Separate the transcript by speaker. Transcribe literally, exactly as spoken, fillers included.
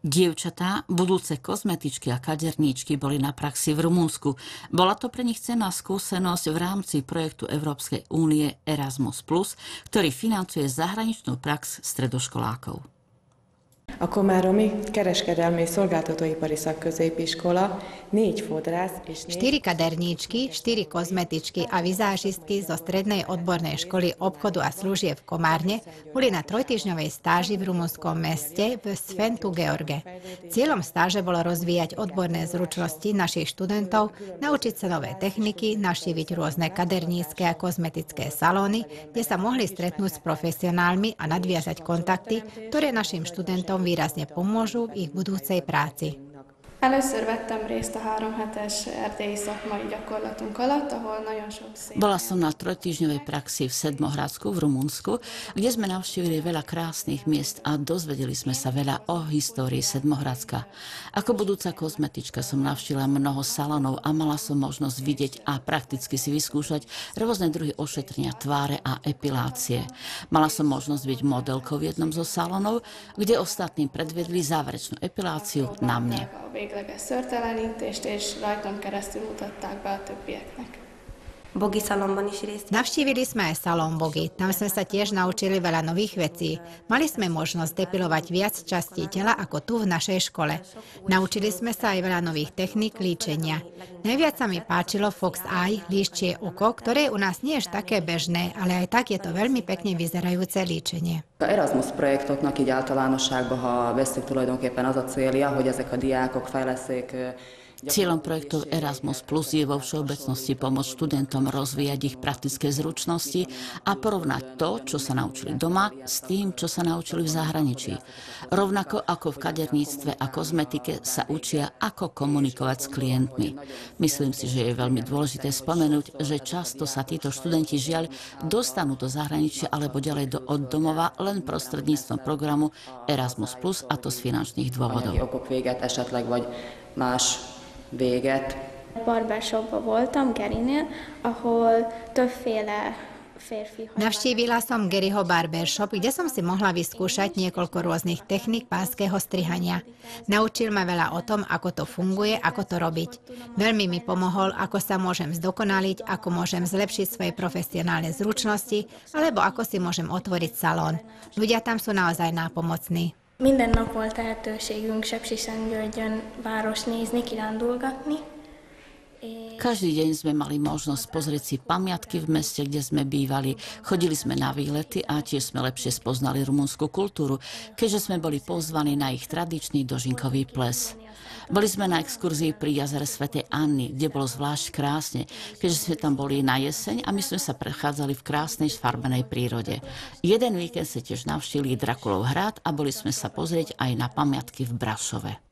Speaker 1: Dievčatá, budúce kozmetičky a kaderníčky boli na praxi v Rumunsku. Bola to pre nich cenná skúsenosť v rámci projektu Európskej únie Erasmus plus, ktorý financuje zahraničnú prax stredoškolákov.
Speaker 2: A Komáromi kereskedelmi szolgáltatóipari szakközépiskola négy fodrász és négy...
Speaker 3: Štyri kaderníčky, štyri kozmetičky a vizážistky zo Strednej odbornej školy obchodu a služieb v Komárne boli na trojtýždňovej stáži v rumunskom meste v Sfentu George. Cieľom stáže bolo rozvíjať odborné zručnosti našich študentov, naučiť sa nové techniky, navštíviť rôzne kadernícke a kozmetické salóny, kde sa mohli stretnúť s profesionálmi a nadviazať kontakty, ktoré našim študentom výrazne pomôžu v ich budúcej práci.
Speaker 4: Először vettem részt a három hetes erdélyi szakmai gyakorlatunk alatt, ahol nagyon sok szép...
Speaker 1: Bola som na trojtýždňovej praxi v Sedmohradsku v Rumunsku, kde sme navštívili veľa krásnych miest a dozvedeli sme sa veľa o histórii Sedmohradska. Ako budúca kozmetička som navštívila mnoho salónov a mala som možnosť vidieť a prakticky si vyskúšať rôzne druhy ošetrenia tváre a epilácie. Mala som možnosť byť modelkou v jednom zo salónov, kde ostatní predvedli záverečnú epiláciu na mne.
Speaker 4: Végleges szőrtelenítést, és rajtam keresztül mutatták be a többieknek.
Speaker 5: Bogi salonban is részt.
Speaker 3: Navštívili sme aj salón Bogi. Tam sme sa tiež naučili veľa nových vecí. Mali sme možnosť depilovať viac častí tela ako tu v našej škole. Naučili sme sa aj veľa nových techník líčenia. Najviac sa mi páčilo Fox Eye, líščie oko, ktoré u nás nie je také bežné, ale aj tak je to veľmi pekne vyzerajúce líčenie.
Speaker 6: A Erasmus projektoknak így általánosságban, ha vesszük, tulajdonképpen az a célja, hogy ezek a diákok fejleszék.
Speaker 1: Cieľom projektov Erasmus plus je vo všeobecnosti pomôcť študentom rozvíjať ich praktické zručnosti a porovnať to, čo sa naučili doma, s tým, čo sa naučili v zahraničí. Rovnako ako v kaderníctve a kozmetike sa učia, ako komunikovať s klientmi. Myslím si, že je veľmi dôležité spomenúť, že často sa títo študenti žiaľ dostanú do zahraničia alebo ďalej do od domova len prostredníctvom programu Erasmus plus, a to z finančných dôvodov.
Speaker 6: Véget.
Speaker 4: Barbershopban voltam, Gerinél, ahol többféle férfi...
Speaker 3: Navštívila som Garyho barbershop, kde som si mohla vyskúšať niekoľko rôznych techník pánskeho strihania. Naučil ma veľa o tom, ako to funguje, ako to robiť. Veľmi mi pomohol, ako sa môžem zdokonaliť, ako môžem zlepšiť svoje profesionálne zručnosti, alebo ako si môžem otvoriť salón. Ľudia tam sú naozaj nápomocní.
Speaker 4: Minden nap volt lehetőségünk Sepsiszentgyörgyön város nézni, kirándulgatni.
Speaker 1: Každý deň sme mali možnosť pozrieť si pamiatky v meste, kde sme bývali. Chodili sme na výlety a tiež sme lepšie spoznali rumunskú kultúru, keďže sme boli pozvaní na ich tradičný dožinkový ples. Boli sme na exkurzii pri jazere Svätej Anny, kde bolo zvlášť krásne, keďže sme tam boli na jeseň a my sme sa prechádzali v krásnej farbenej prírode. Jeden víkend sa tiež navštívili Drakulov hrad a boli sme sa pozrieť aj na pamiatky v Brašove.